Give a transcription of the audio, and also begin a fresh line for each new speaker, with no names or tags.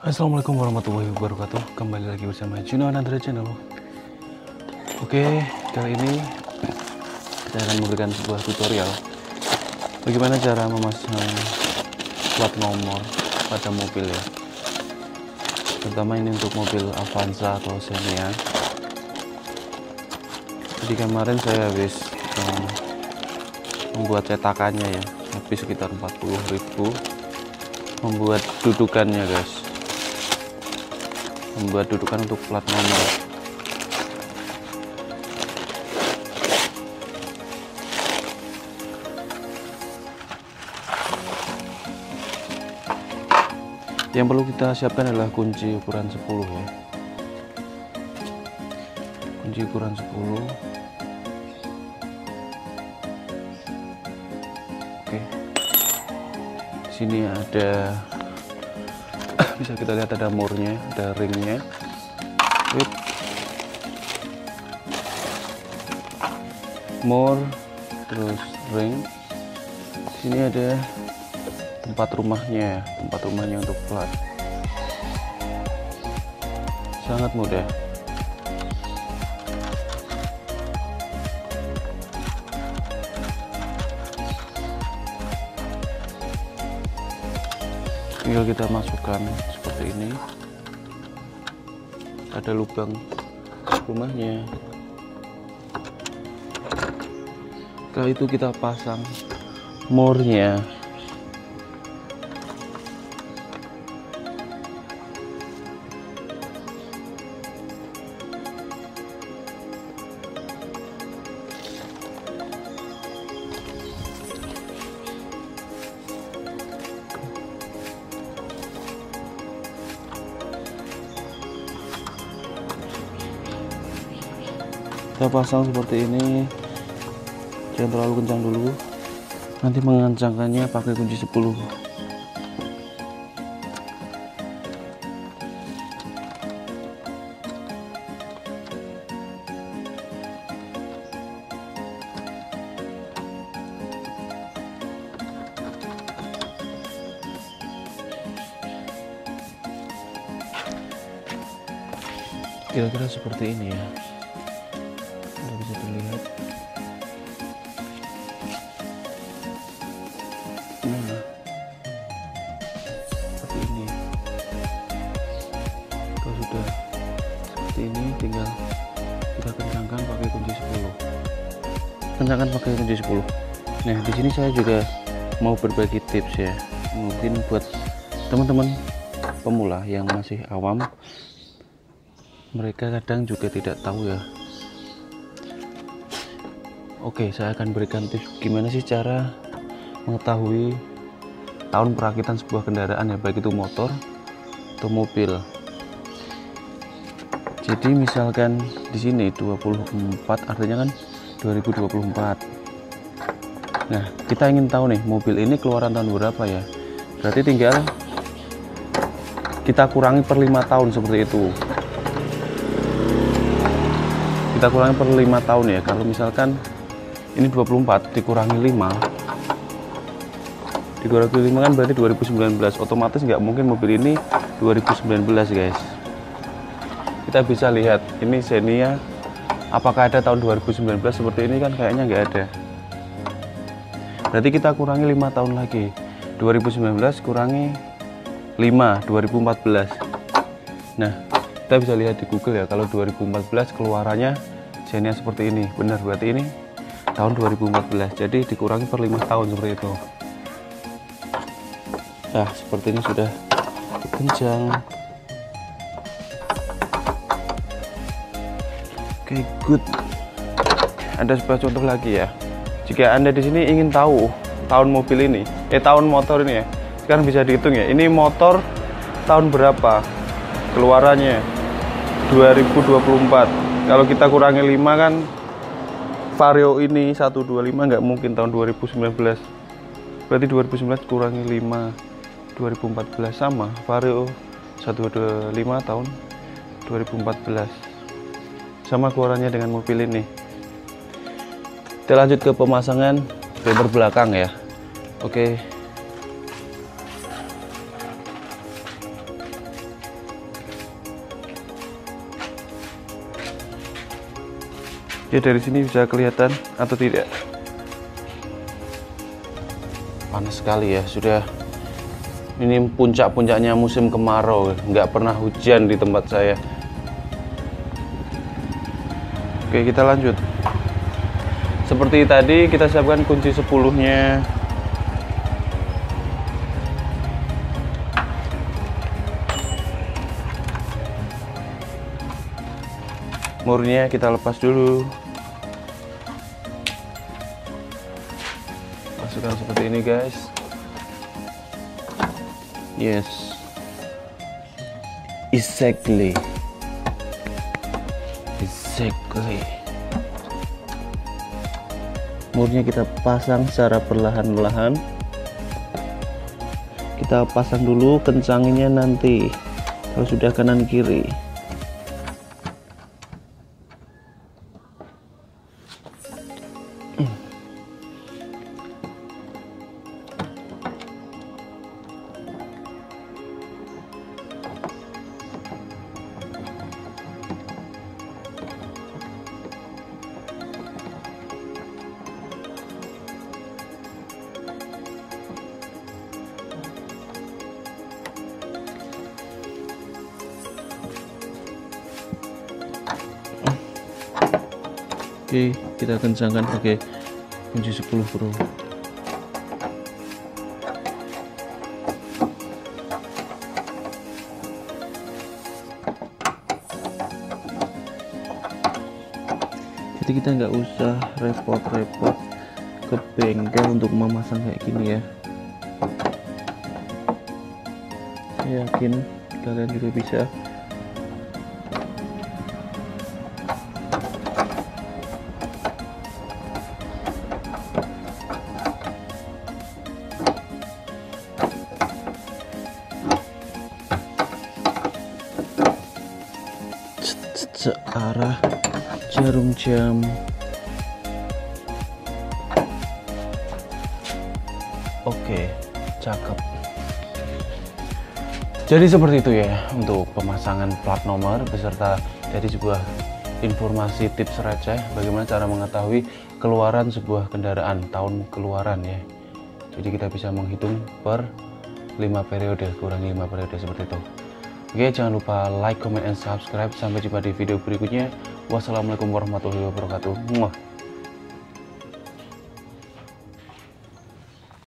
Assalamualaikum warahmatullahi wabarakatuh. Kembali lagi bersama Juno Anandra Channel. Oke, kali ini saya akan memberikan sebuah tutorial bagaimana cara memasang plat nomor pada mobil ya, terutama ini untuk mobil Avanza atau Xenia. Jadi kemarin saya habis membuat cetakannya ya, habis sekitar 40.000 membuat dudukannya guys, membuat dudukan untuk plat nomor. Yang perlu kita siapkan adalah kunci ukuran 10 ya, kunci ukuran 10. Oke, di sini ada bisa kita lihat ada murnya, ada ringnya. Mur, terus ring. Sini ada tempat rumahnya untuk plat. Sangat mudah. Tinggal kita masukkan seperti ini. Ada lubang rumahnya. Setelah itu kita pasang murnya. Kita pasang seperti ini, jangan terlalu kencang dulu, nanti mengencangkannya pakai kunci 10. Kira-kira seperti ini ya, sudah bisa terlihat. Nah, seperti ini. Kalau sudah seperti ini, tinggal kita kencangkan pakai kunci 10. Kencangkan pakai kunci 10. Nah, di sini saya juga mau berbagi tips ya, mungkin buat teman-teman pemula yang masih awam. Mereka kadang juga tidak tahu ya. Oke, saya akan berikan tips gimana sih cara mengetahui tahun perakitan sebuah kendaraan ya, baik itu motor atau mobil. Jadi misalkan di sini 24, artinya kan 2024. Nah, kita ingin tahu nih mobil ini keluaran tahun berapa ya. Berarti tinggal kita kurangi per 5 tahun seperti itu. Kita kurangi per 5 tahun ya. Kalau misalkan ini 24 dikurangi 5, dikurangi 5 kan berarti 2019. Otomatis nggak mungkin mobil ini 2019 guys. Kita bisa lihat ini Xenia, apakah ada tahun 2019 seperti ini, kan kayaknya nggak ada. Berarti kita kurangi 5 tahun lagi, 2019 kurangi 5, 2014. Nah, kita bisa lihat di Google ya, kalau 2014 keluarannya Xenia seperti ini. Benar, berarti ini tahun 2014. Jadi dikurangi per 5 tahun seperti itu. Nah, sepertinya sudah kencang. Oke, good. Ada sebuah contoh lagi ya. Jika Anda di sini ingin tahu tahun mobil ini, tahun motor ini ya, sekarang bisa dihitung ya. Ini motor tahun berapa keluarannya? 2024. Kalau kita kurangi 5 kan Vario ini 125 nggak mungkin tahun 2019. Berarti 2019 kurangi 5, 2014 sama. Vario 125 tahun 2014. Sama keluarannya dengan mobil ini. Kita lanjut ke pemasangan bumper belakang ya. Oke. Oke, dari sini bisa kelihatan atau tidak? Panas sekali ya, sudah ini puncak-puncaknya musim kemarau, nggak pernah hujan di tempat saya. Oke, kita lanjut. Seperti tadi kita siapkan kunci 10-nya. Murnya kita lepas dulu. Masukkan seperti ini guys. Yes, exactly. Murnya kita pasang secara perlahan-lahan. Kita pasang dulu, kencanginnya nanti kalau sudah kanan kiri. Oke, kita kencangkan pakai kunci 10 Pro. Jadi kita nggak usah repot-repot ke bengkel untuk memasang kayak gini ya. Saya yakin kalian juga bisa. Searah jarum jam. Oke, cakep. Jadi seperti itu ya untuk pemasangan plat nomor beserta dari sebuah informasi tips receh bagaimana cara mengetahui keluaran sebuah kendaraan, tahun keluaran ya. Jadi kita bisa menghitung per 5 periode, kurangi 5 periode seperti itu. Oke, jangan lupa like, comment, and subscribe. Sampai jumpa di video berikutnya. Wassalamualaikum warahmatullahi wabarakatuh. Muah.